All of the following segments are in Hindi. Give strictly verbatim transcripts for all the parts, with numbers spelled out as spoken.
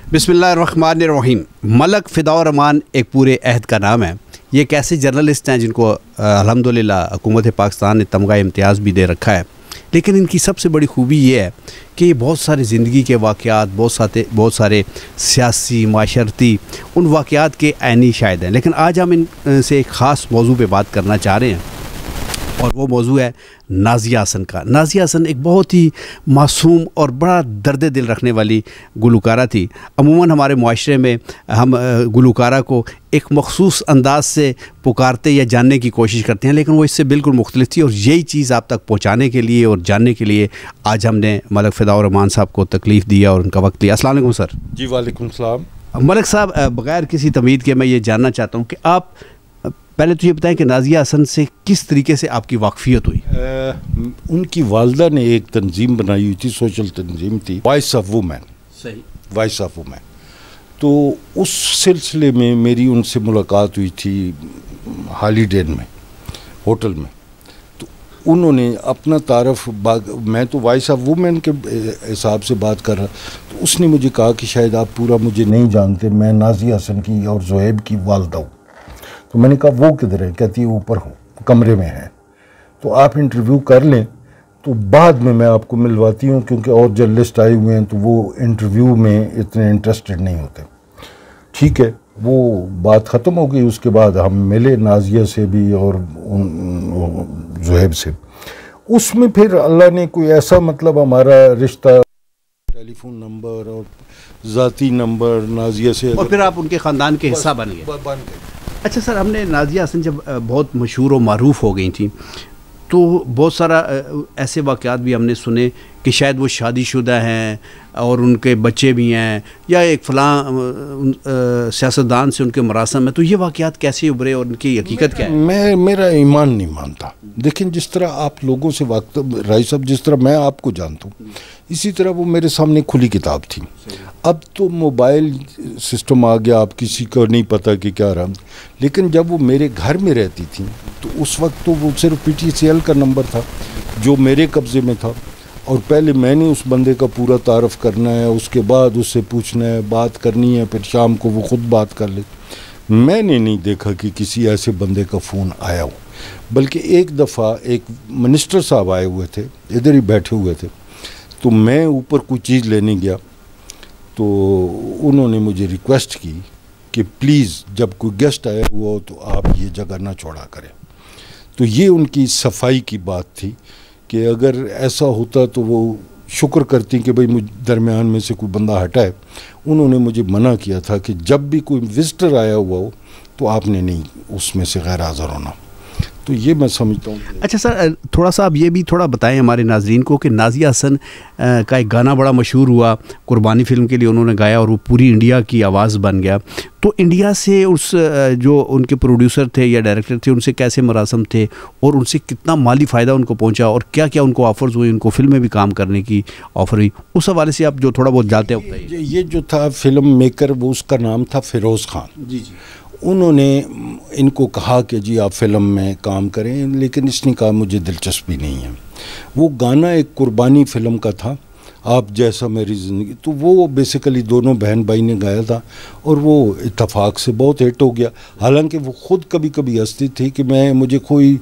बिस्मिल्लाहिर्रहमानिर्रहीम। मलक फ़िदा एक पूरे अहद का नाम है। ये एक ऐसे जर्नलिस्ट हैं जिनको अल्हम्दुलिल्लाह हुकूमत पाकिस्तान ने तमगा इम्तियाज़ भी दे रखा है, लेकिन इनकी सबसे बड़ी खूबी ये है कि ये बहुत सारे ज़िंदगी के वाक़यात, बहुत सारे बहुत सारे सियासी माशरती उन वाक़यात के ऐनी शाहिद हैं। लेकिन आज हम इनसे एक ख़ास मौजू पे बात करना चाह रहे हैं और वो मौजू है नाज़िया हसन का। नाज़िया हसन एक बहुत ही मासूम और बड़ा दर्द दिल रखने वाली गुलकारा थी। अमूमन हमारे मुआशरे में हम गुलकारा को एक मखसूस अंदाज से पुकारते या जानने की कोशिश करते हैं, लेकिन वो इससे बिल्कुल मुख्तलिफ थी और यही चीज़ आप तक पहुँचाने के लिए और जानने के लिए आज हमने मलिक फ़िदा साहब को तकलीफ़ दिया और उनका वक्त लिया। अस्सलाम वालेकुम सर। जी वालेकुम सलाम। मलिक साहब, बग़ैर किसी तमीद के मैं ये जानना चाहता हूँ कि आप पहले तो ये बताएं कि नाज़िया हसन से किस तरीके से आपकी वाकफियत हुई? आ, उनकी वालदा ने एक तंजीम बनाई हुई थी, सोशल तंजीम थी, वॉइस ऑफ वुमेन। सही, वॉइस ऑफ वुमेन। तो उस सिलसिले में मेरी उनसे मुलाकात हुई थी हॉलीडे में, होटल में। तो उन्होंने अपना तारफ़, मैं तो वॉइस ऑफ वुमेन के हिसाब से बात कर रहा, तो उसने मुझे कहा कि शायद आप पूरा मुझे नहीं जानते, मैं नाज़िया हसन की और ज़ुहैब की वालदा हूँ। तो मैंने कहा वो किधर है? कहती है ऊपर हूँ, कमरे में है, तो आप इंटरव्यू कर लें, तो बाद में मैं आपको मिलवाती हूँ, क्योंकि और जर्नलिस्ट आए हुए हैं तो वो इंटरव्यू में इतने इंटरेस्टेड नहीं होते। ठीक है, वो बात ख़त्म हो गई। उसके बाद हम मिले नाज़िया से भी और उन ज़ुहैब से। उसमें फिर अल्लाह ने कोई ऐसा, मतलब हमारा रिश्ता, टेलीफोन नंबर और ज़ाती नंबर नाज़िया से, और फिर आप उनके ख़ानदान के हिस्सा बन गए। बन गए। अच्छा सर, हमने नाज़िया हसन जब बहुत मशहूर और मारूफ हो गई थी तो बहुत सारा ऐसे वाक़यात भी हमने सुने कि शायद वो शादीशुदा हैं और उनके बच्चे भी हैं, या एक फ़लाँ सियासतदान से उनके मरासम है। तो ये वाक़यात कैसे उभरे और उनकी हकीकत क्या है? मैं मेरा ईमान नहीं मानता। लेकिन जिस तरह आप लोगों से वक्त राय साहब, जिस तरह मैं आपको जानता हूँ, इसी तरह वो मेरे सामने खुली किताब थी। अब तो मोबाइल सिस्टम आ गया, आप किसी को नहीं पता कि क्या रहा। लेकिन जब वो मेरे घर में रहती थी तो उस वक्त तो वो सिर्फ पी टी सी एल का नंबर था जो मेरे कब्ज़े में था, और पहले मैंने उस बंदे का पूरा तारफ़ करना है, उसके बाद उससे पूछना है, बात करनी है, फिर शाम को वो ख़ुद बात कर ले। मैंने नहीं देखा कि किसी ऐसे बंदे का फ़ोन आया हो। बल्कि एक दफ़ा एक मिनिस्टर साहब आए हुए थे, इधर ही बैठे हुए थे, तो मैं ऊपर कोई चीज़ लेने गया, तो उन्होंने मुझे रिक्वेस्ट की कि प्लीज़ जब कोई गेस्ट आया हुआ हो तो आप ये जगह ना छोड़ा करें। तो ये उनकी सफाई की बात थी कि अगर ऐसा होता तो वो शुक्र करती कि भाई मुझ दरमियान में से कोई बंदा हटाए। उन्होंने मुझे मना किया था कि जब भी कोई विजिटर आया हुआ हो तो आपने नहीं उसमें से गैर हाज़िर होना। तो ये मैं समझता हूँ। अच्छा सर, थोड़ा सा आप ये भी थोड़ा बताएं हमारे नाजरीन को कि नाज़िया हसन का एक गाना बड़ा मशहूर हुआ, कुर्बानी फ़िल्म के लिए उन्होंने गाया और वो पूरी इंडिया की आवाज़ बन गया। तो इंडिया से उस जो उनके प्रोड्यूसर थे या डायरेक्टर थे, उनसे कैसे मरासम थे और उनसे कितना माली फ़ायदा उनको पहुंचा और क्या क्या उनको ऑफ़र्स हुई, उनको फ़िल्म में भी काम करने की ऑफ़र हुई, उस हवाले से आप जो थोड़ा बहुत जानते हैं बताइए। ये, ये जो था फिल्म मेकर, वो उसका नाम था फ़िरोज़ खान। जी जी। उन्होंने इनको कहा कि जी आप फ़िल्म में काम करें, लेकिन इसने कहा मुझे दिलचस्पी नहीं है। वो गाना एक कुर्बानी फ़िल्म का था, आप जैसा मेरी ज़िंदगी, तो वो बेसिकली दोनों बहन भाई ने गाया था और वो इत्तफाक से बहुत हिट हो गया। हालांकि वो ख़ुद कभी कभी हंसती थी कि मैं मुझे कोई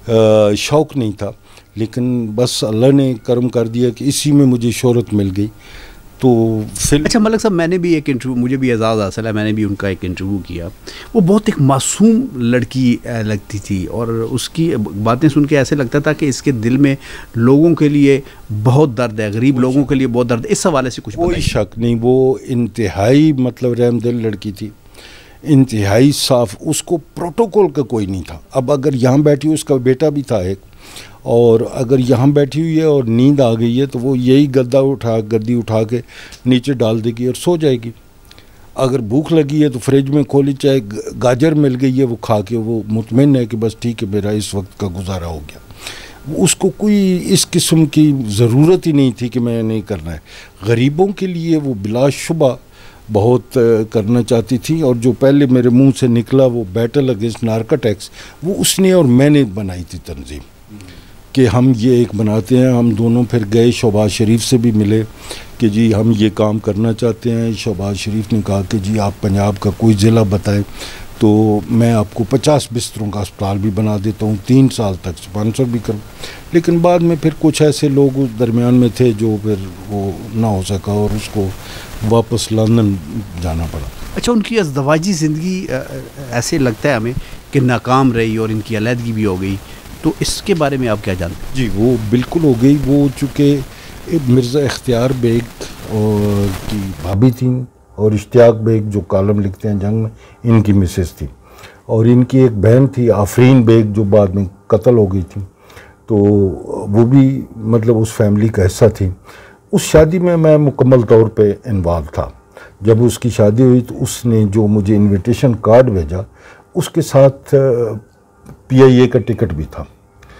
शौक़ नहीं था, लेकिन बस अल्लाह ने करम कर दिया कि इसी में मुझे शोहरत मिल गई। तो फिर अच्छा मलिक साहब, मैंने भी एक इंटरव्यू, मुझे भी एजाज़ हासिल है, मैंने भी उनका एक इंटरव्यू किया। वो बहुत एक मासूम लड़की लगती थी और उसकी बातें सुन के ऐसे लगता था कि इसके दिल में लोगों के लिए बहुत दर्द है, गरीब लोगों के लिए बहुत दर्द है। इस हवाले से कुछ कोई शक नहीं, वो इंतहाई मतलब रहमदिल लड़की थी, इंतहाई साफ़, उसको प्रोटोकॉल का कोई नहीं था। अब अगर यहाँ बैठी, उसका बेटा भी था एक, और अगर यहाँ बैठी हुई है और नींद आ गई है तो वो यही गद्दा उठा गद्दी उठा के नीचे डाल देगी और सो जाएगी। अगर भूख लगी है तो फ्रिज में खोली, चाहे गाजर मिल गई है वो खा के वो मुतमिन है कि बस ठीक है मेरा इस वक्त का गुजारा हो गया। उसको कोई इस किस्म की ज़रूरत ही नहीं थी कि मैं नहीं करना है। गरीबों के लिए वो बिलाशुबा बहुत करना चाहती थी, और जो पहले मेरे मुंह से निकला वो बैटल अगेंस्ट नार्कोटिक्स, वो उसने और मैंने बनाई थी तंजीम। कि हम ये एक बनाते हैं। हम दोनों फिर गए, शहबाज शरीफ से भी मिले कि जी हम ये काम करना चाहते हैं। शहबाज शरीफ ने कहा कि जी आप पंजाब का कोई ज़िला बताएं तो मैं आपको पचास बिस्तरों का अस्पताल भी बना देता हूँ, तीन साल तक स्पॉन्सर भी करूँ। लेकिन बाद में फिर कुछ ऐसे लोग उस दरमियान में थे जो फिर वो ना हो सका और उसको वापस लंदन जाना पड़ा। अच्छा, उनकी अज़दवाजी ज़िंदगी ऐसे लगता है हमें कि नाकाम रही और इनकी अलहदगी भी हो गई, तो इसके बारे में आप क्या जानते हैं? जी वो बिल्कुल हो गई। वो चूँकि मिर्ज़ा इख्तियार बेग और की भाभी थी और इश्तियाक बेग जो कॉलम लिखते हैं जंग में, इनकी मिसेस थी। और इनकी एक बहन थी आफरीन बेग जो बाद में कत्ल हो गई थी, तो वो भी मतलब उस फैमिली का हिस्सा थी। उस शादी में मैं मुकम्मल तौर पे इन्वॉल्व था। जब उसकी शादी हुई तो उसने जो मुझे इनविटेशन कार्ड भेजा उसके साथ पी आई ए का टिकट भी था।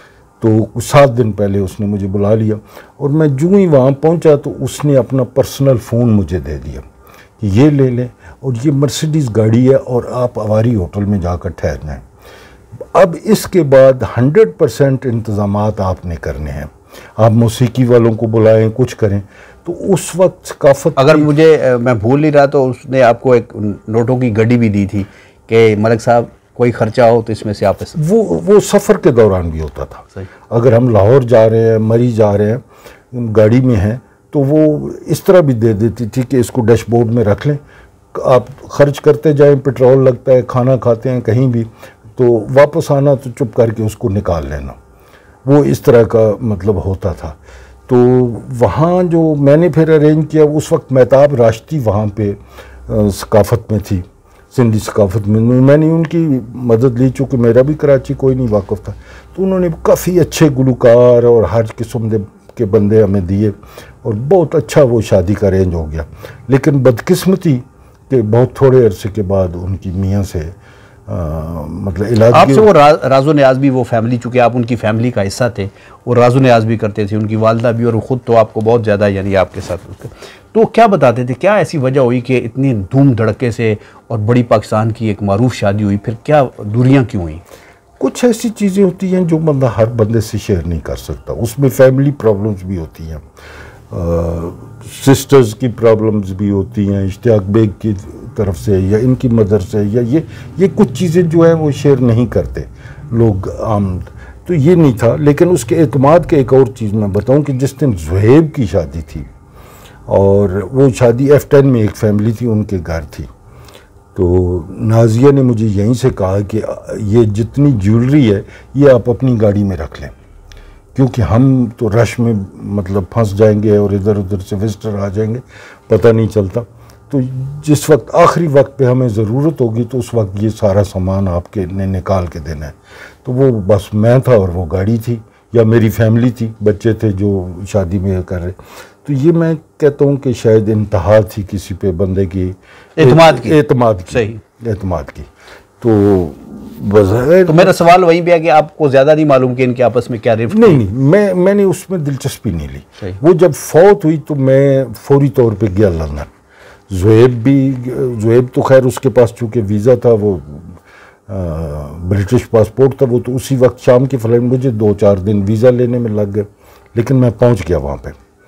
तो सात दिन पहले उसने मुझे बुला लिया और मैं जूँ ही वहाँ पहुँचा तो उसने अपना पर्सनल फ़ोन मुझे दे दिया कि ये ले लें और ये मर्सिडीज़ गाड़ी है और आप अवारी होटल में जाकर ठहर जाएँ। अब इसके बाद हंड्रेड परसेंट इंतज़ामात आपने करने हैं, आप मौसीकी वालों को बुलाएं, कुछ करें। तो उस वक्त सकाफत, अगर मुझे मैं भूल नहीं रहा तो उसने आपको एक नोटों की गड्डी भी दी थी कि मलिक साहब कोई खर्चा हो तो इसमें से आप वो वो सफ़र के दौरान भी होता था। सही। अगर हम लाहौर जा रहे हैं, मरी जा रहे हैं, गाड़ी में हैं, तो वो इस तरह भी दे देती थी कि इसको डैशबोर्ड में रख लें, आप खर्च करते जाएं, पेट्रोल लगता है, खाना खाते हैं कहीं भी, तो वापस आना तो चुप करके उसको निकाल लेना। वो इस तरह का मतलब होता था। तो वहाँ जो मैंने फिर अरेंज किया, उस वक्त महताब राश्ती वहाँ पे सकाफत में थी, सिंधी सकाफत में। मैंने उनकी मदद ली चूँकि मेरा भी कराची कोई नहीं वाक़फ़ था, तो उन्होंने काफ़ी अच्छे गुलकार और हर किस्म के बंदे हमें दिए और बहुत अच्छा वो शादी का अरेंज हो गया। लेकिन बदकिस्मती के बहुत थोड़े अरसे के बाद उनकी मियाँ से आ, मतलब इलाज आपसे वो रा, राजो न्याज भी, वो फैमिली, चूँकि आप उनकी फैमिली का हिस्सा थे, वो राजो न्याज भी करते थे, उनकी वालदा भी, और ख़ुद तो आपको बहुत ज़्यादा यानी आपके साथ। तो क्या बताते थे, क्या ऐसी वजह हुई कि इतनी धूम धड़के से और बड़ी पाकिस्तान की एक मारूफ शादी हुई, फिर क्या दूरियां क्यों हुई? कुछ ऐसी चीज़ें होती हैं जो बंदा हर बंदे से शेयर नहीं कर सकता। उसमें फैमिली प्रॉब्लम्स भी होती हैं, सिस्टर्स की प्रॉब्लम्स भी होती हैं, इश्तियाक बेग की तरफ से या इनकी मदर से, या ये ये कुछ चीज़ें जो हैं वो शेयर नहीं करते लोग आम। तो ये नहीं था। लेकिन उसके एतमाद के एक और चीज़ मैं बताऊं कि जिस दिन ज़ुहैब की शादी थी, और वो शादी एफ टेन में एक फैमिली थी, उनके घर थी, तो नाजिया ने मुझे यहीं से कहा कि ये जितनी ज्वेलरी है ये आप अपनी गाड़ी में रख लें, क्योंकि हम तो रश में मतलब फंस जाएंगे और इधर उधर से विजिटर आ जाएंगे, पता नहीं चलता। तो जिस वक्त आखिरी वक्त पे हमें ज़रूरत होगी तो उस वक्त ये सारा सामान आपके ने निकाल के देना है। तो वो बस मैं था और वो गाड़ी थी, या मेरी फैमिली थी, बच्चे थे जो शादी में कर रहे। तो ये मैं कहता हूँ कि शायद इंतहा थी किसी पे बंदे की एतमाद की, एतमाद की, सही एतमाद की। तो बस तो मेरा सवाल वहीं पे है कि आपको ज़्यादा नहीं मालूम कि इनके आपस में क्या रिफ्ट? नहीं नहीं, मैं मैंने उसमें दिलचस्पी नहीं ली। वो जब फौत हुई तो मैं फौरी तौर पे गया लंदन। ज़ुहैब भी, ज़ुहैब तो खैर उसके पास चूँकि वीज़ा था, वो आ, ब्रिटिश पासपोर्ट था, वो तो उसी वक्त शाम की फ्लाइट, मुझे दो चार दिन वीज़ा लेने में लग गए, लेकिन मैं पहुंच गया वहाँ पे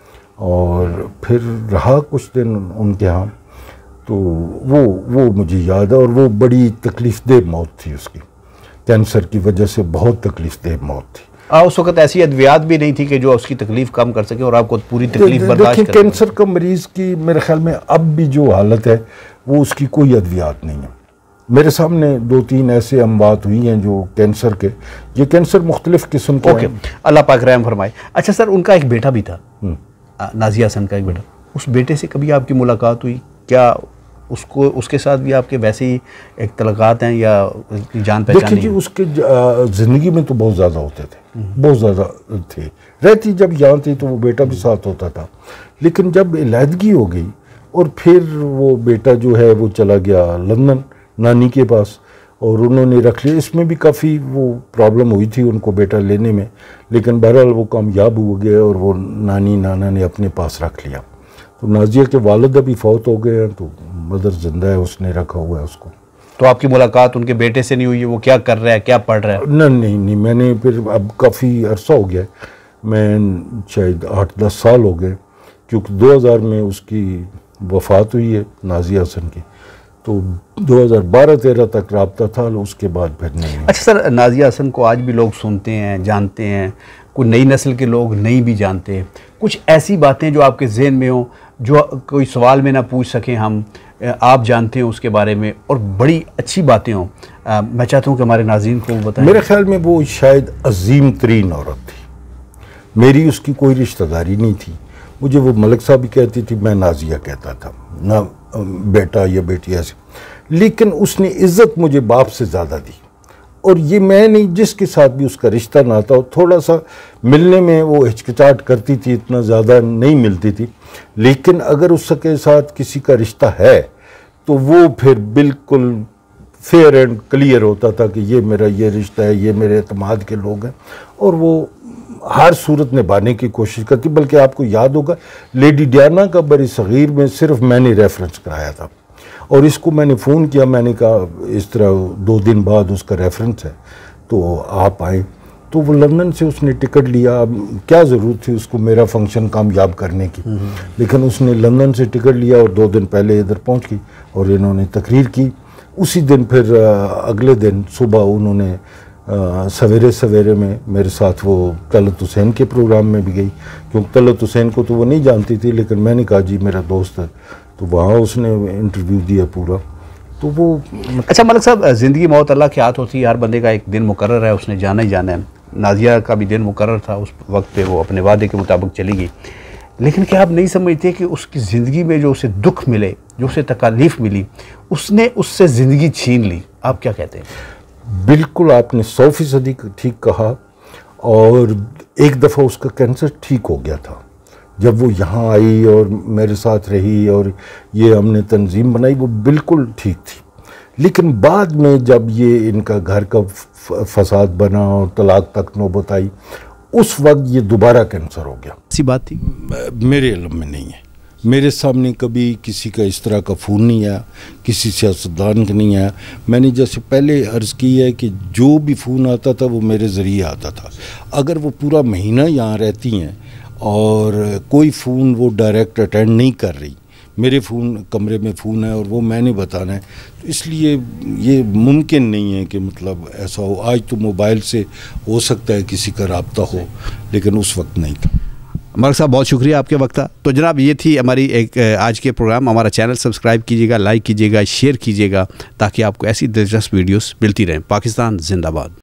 और फिर रहा कुछ दिन उनके यहाँ। तो वो वो मुझे याद है, और वो बड़ी तकलीफ़देह मौत थी उसकी, कैंसर की वजह से बहुत तकलीफ़देह मौत थी। आ, उस वक्त ऐसी अद्वियात भी नहीं थी कि जो उसकी तकलीफ़ कम कर सके और आपको पूरी तकलीफ बर्दाश्त देखिए, कैंसर का मरीज़ की मेरे ख्याल में अब भी जो हालत है वो उसकी कोई अद्वियात नहीं है। मेरे सामने दो तीन ऐसे अमवात हुई हैं जो कैंसर के, ये कैंसर मुख्तलिफ किस्म के ओके, अल्लाह पाक रहम फरमाए। अच्छा सर, उनका एक बेटा भी था, नाजिया हसन का एक बेटा, उस बेटे से कभी आपकी मुलाकात हुई क्या? उसको उसके साथ भी आपके वैसे ही एक तलक़ात हैं या जान पहचान? देखिए जी, उसके ज़िंदगी में तो बहुत ज़्यादा होते थे, बहुत ज़्यादा थे। रहती जब यहाँ थी तो वो बेटा भी साथ होता था, लेकिन जब इलादगी हो गई और फिर वो बेटा जो है वो चला गया लंदन नानी के पास और उन्होंने रख लिया। इसमें भी काफ़ी वो प्रॉब्लम हुई थी उनको बेटा लेने में, लेकिन बहरहाल वो कामयाब हो गए और वो नानी नाना ने अपने पास रख लिया। तो नाजिया के वालिद अभी फौत हो गए हैं, तो मदर जिंदा है, उसने रखा हुआ है उसको। तो आपकी मुलाकात उनके बेटे से नहीं हुई है? वो क्या कर रहा है, क्या पढ़ रहा है? नहीं नहीं नहीं मैंने फिर अब काफ़ी अरसा हो गया, मैं शायद आठ दस साल हो गए, क्योंकि दो हज़ार में उसकी वफ़ात हुई है नाजिया हसन की, तो दो हज़ार बारह तेरह तक रब्ता था, उसके बाद फिर नहीं। अच्छा सर, नाजिया हसन को आज भी लोग सुनते हैं, जानते हैं, कोई नई नस्ल के लोग नहीं भी जानते। कुछ ऐसी बातें जो आपके जहन में हो, जो कोई सवाल में ना पूछ सकें हम, आप जानते हैं उसके बारे में, और बड़ी अच्छी बातें हों, मैं चाहता हूँ कि हमारे नाज़रीन को बताएं। मेरे ख्याल में वो शायद अजीम तरीन औरत थी। मेरी उसकी कोई रिश्तेदारी नहीं थी। मुझे वो मलिक साहब भी कहती थी, मैं नाजिया कहता था, ना बेटा या बेटी ऐसे। लेकिन उसने इज़्ज़त मुझे बाप से ज़्यादा दी। और ये मैं नहीं, जिसके साथ भी उसका रिश्ता नाता हो, थोड़ा सा मिलने में वो हिचकिचाहट करती थी, इतना ज़्यादा नहीं मिलती थी। लेकिन अगर उसके साथ किसी का रिश्ता है तो वो फिर बिल्कुल फेयर एंड क्लियर होता था कि ये मेरा ये रिश्ता है, ये मेरे एतमाद के लोग हैं, और वो हर सूरत निभाने की कोशिश करती। बल्कि आपको याद होगा, लेडी डियाना का बड़ी सगीर में सिर्फ मैंने रेफरेंस कराया था, और इसको मैंने फ़ोन किया, मैंने कहा इस तरह दो दिन बाद उसका रेफरेंस है तो आप आए। तो वो लंदन से उसने टिकट लिया। अब क्या ज़रूरत थी उसको मेरा फंक्शन कामयाब करने की, लेकिन उसने लंदन से टिकट लिया और दो दिन पहले इधर पहुंच गई और इन्होंने तकरीर की। उसी दिन फिर अगले दिन सुबह उन्होंने सवेरे सवेरे में मेरे साथ वो तलत हुसैन के प्रोग्राम में भी गई, क्योंकि तलत हुसैन को तो वो नहीं जानती थी, लेकिन मैंने कहा जी मेरा दोस्त है, तो वहाँ उसने इंटरव्यू दिया पूरा। तो वो अच्छा मलिक साहब, ज़िंदगी मौत अल्लाह के हाथ होती है, हर बंदे का एक दिन मुकर्रर है, उसने जाना ही जाना है। नाजिया का भी दिन मुकर्रर था, उस वक्त पे वो अपने वादे के मुताबिक चली गई। लेकिन क्या आप नहीं समझते कि उसकी ज़िंदगी में जो उसे दुख मिले, जो उसे तकालीफ मिली, उसने उससे ज़िंदगी छीन ली? आप क्या कहते हैं? बिल्कुल, आपने सौ फीसदी ठीक कहा। और एक दफ़ा उसका कैंसर ठीक हो गया था जब वो यहाँ आई और मेरे साथ रही और ये हमने तंजीम बनाई, वो बिल्कुल ठीक थी। लेकिन बाद में जब ये इनका घर का फसाद बना और तलाक तक नौबत आई, उस वक्त ये दोबारा कैंसर हो गया। ऐसी बात थी? मेरे इल्म में नहीं है, मेरे सामने कभी किसी का इस तरह का फ़ोन नहीं आया, किसी सियासतदान का नहीं आया। मैंने जैसे पहले अर्ज़ की है कि जो भी फ़ोन आता था वो मेरे ज़रिए आता था। अगर वो पूरा महीना यहाँ रहती हैं और कोई फ़ोन वो डायरेक्ट अटेंड नहीं कर रही, मेरे फ़ोन कमरे में फ़ोन है और वो मैंने बताना है, तो इसलिए ये मुमकिन नहीं है कि मतलब ऐसा हो। आज तो मोबाइल से हो सकता है किसी का रब्ता हो, लेकिन उस वक्त नहीं था। मलिक साहब, बहुत शुक्रिया आपके वक्त का। तो जनाब, ये थी हमारी एक आज के प्रोग्राम। हमारा चैनल सब्सक्राइब कीजिएगा, लाइक कीजिएगा, शेयर कीजिएगा, ताकि आपको ऐसी दिलचस्प वीडियोस मिलती रहें। पाकिस्तान जिंदाबाद।